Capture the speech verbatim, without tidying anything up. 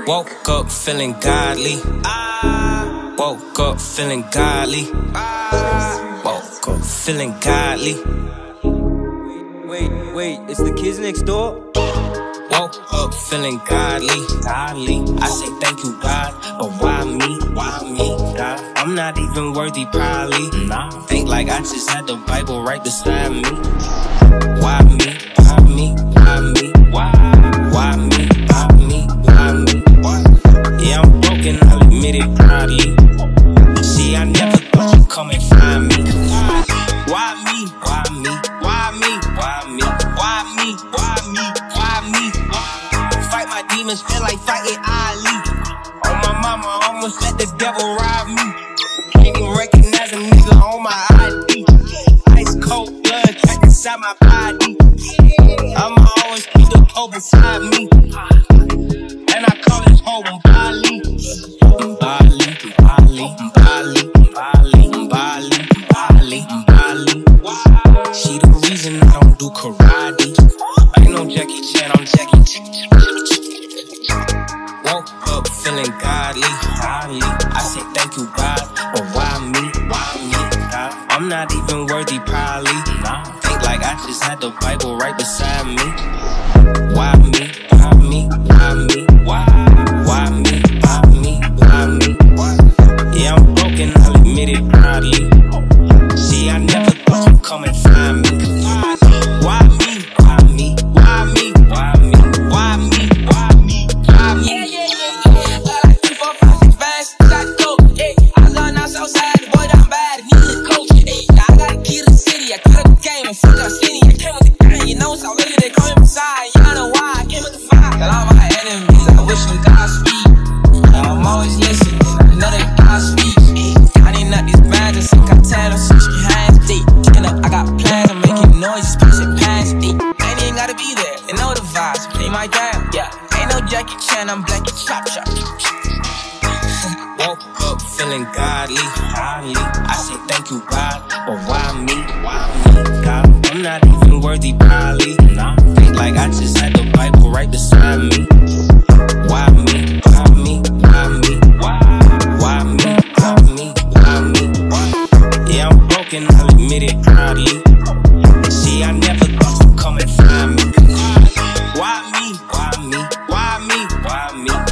Woke up feeling godly. Woke up feeling godly. Woke up feeling godly. Wait, wait, it's the kids next door? Woke up feeling godly, godly. I say thank you, God, but why me? Why me, God? I'm not even worthy, probably. Nah, think like I just had the Bible right beside me. Why me? Why me? Why me? Why? Why me? Why me? Why me? Why? Yeah, I'm broken, I'll admit it proudly. See, I never thought you'd come and find me. Why me? Why me? Why me? Why me? Why me? Why me? Why me? Fight my demons, feel like fighting Ali. Oh, my mama almost let the devil rob me. Can't even recognize a nigga on my I D. Ice cold blood trapped inside my body. I'ma always keep the Pope beside me. And I call this hoe Mbali. Mbali, Mbali, Mbali, Mbali, Mbali, Mbali, Mbali. She the reason I don't do karate. I ain't no Jackie Chan, I'm Jackie Chan. Woke up feeling godly, godly. I say thank you, God, but why me? Why me, God? I'm not even worthy, probably. Nah, think like I just had the Bible right beside me. Why me? Why me? Why me? Why? Why me? Why me? Why me? Why? Yeah, I'm broken, I'll admit it proudly. See, I never thought you'd come and find me. Why me? Why me? Why me? Why me? Why me? Why me? Why me? Yeah, yeah, yeah, yeah. Uh, like two, four, five, six bands, got the coke. Hey, I learned out Southside, the boy down bad, need a coach. Hey, I got a key to the city, I cut up the game and fuck up city. I came with the gang, you know, so really they call me beside. Y'all know why I came with the fire. Tell all my enemies, I wish them Godspeed. I'm always listening, I know they Godspeed. I need not these bands, just sick, I tell them, switch your hands deep. Kicking up, I got plans, I'm making noises, pushing past deep. Ain't even gotta be there, they know the vibes, play my damn, yeah. Ain't no Jackie Chan, I'm Blackie Chop Chop. Woke up feeling godly, godly. I say thank you, God, but why me? Why me, God? I'm not even worthy, probably. Nah, think like I just had the Bible right beside me. Why me? Why me? Why me? Why? Why me? Why me? Why me? Why? Yeah, I'm broken, I'll admit it proudly. See, I never thought you'd come and find me. Why me? Why me? Why me? Why me?